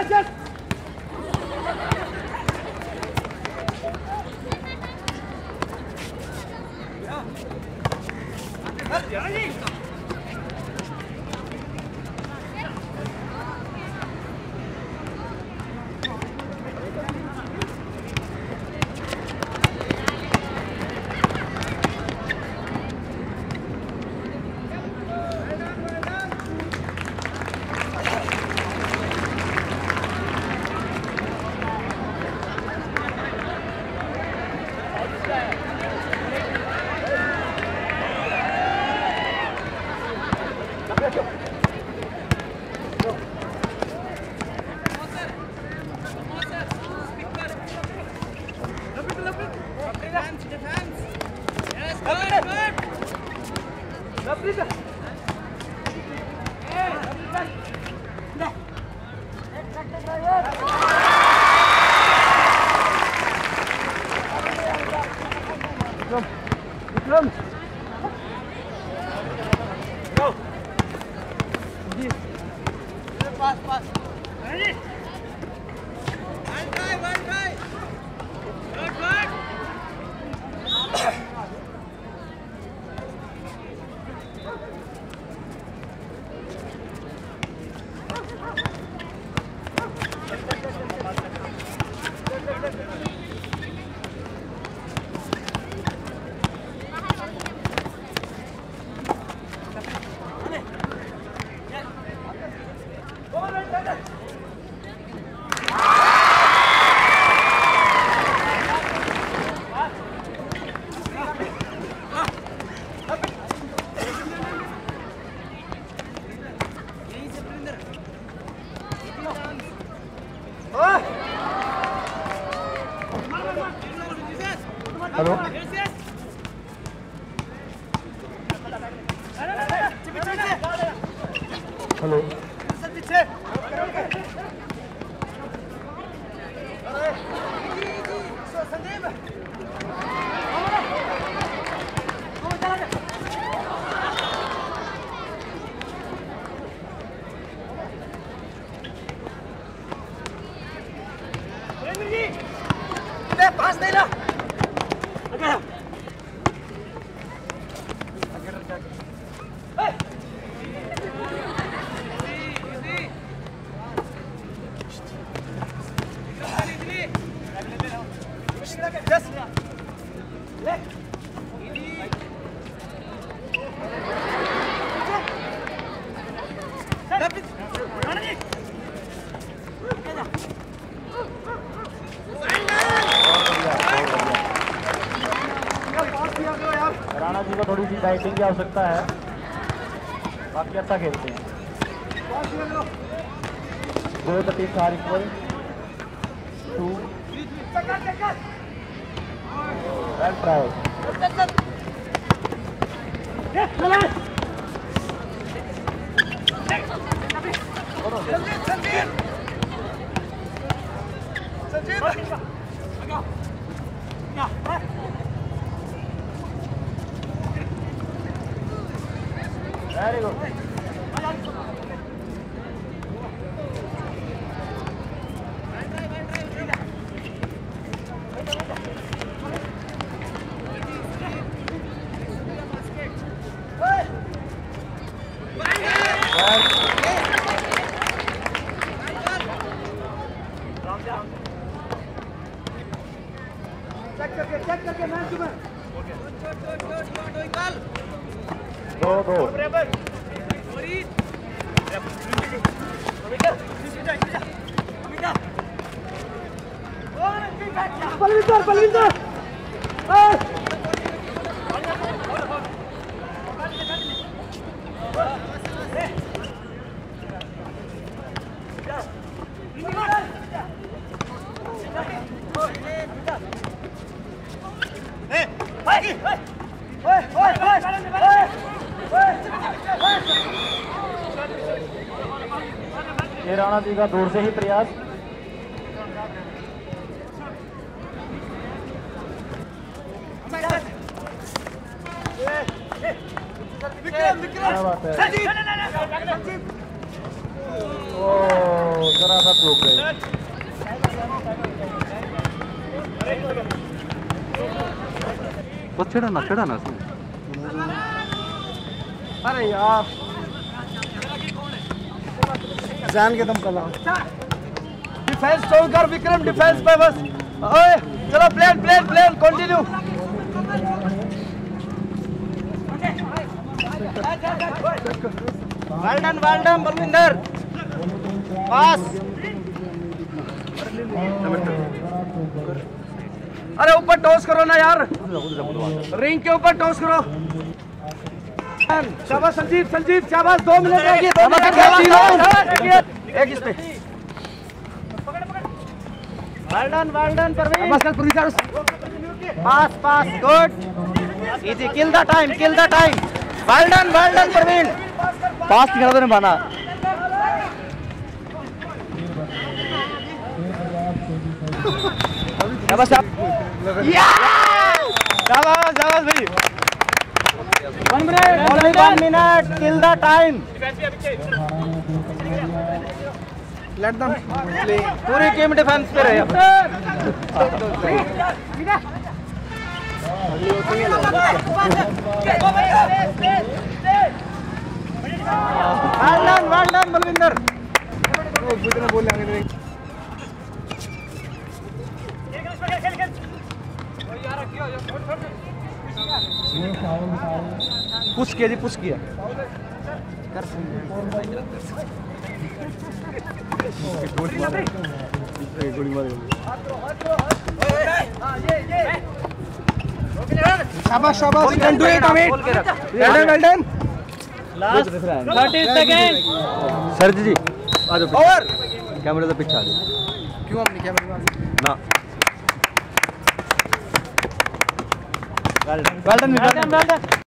Hello hello पास नहीं ला राणा जी को थोड़ी सी डाइटिंग की आवश्यकता है, बाकी अच्छा खेलते हैं। 2-3 equal 2 well try. Very good. Check करके मैच में 2-2 बलविंदर ये राणा जी का दूर से ही प्रयास। क्या बात है। ओ जरा सा चूक गए। बस छेड़ा ना अरे यार जान के दम कर ला। डिफेंस स्ट्रॉन्ग कर विक्रम, डिफेंस पे बस। ओए चलो प्लेन continue. Well done Balwinder. Pass. अरे ऊपर टॉस करो ना यार, रिंग के ऊपर टॉस करो। शाबाश संजीव शाबाश। 2 मिनट रह गए, 2 मिनट एक इस पे। Well done Parveen. Pass good easy. Kill the time well done Parveen. Pass निकाला तो नहीं बना। शाबाश भाई। 1 minute kill the time. Let them play. पूरी टीम डिफेंस पे रहे। Well done Balwinder. बोल पुश किया शाबाश you can do it Amit। well done last 30 second. Sir ji आ जाओ ओवर। कैमरे से पीछे आ जाओ। क्यों हमने कैमरा ना वेल डन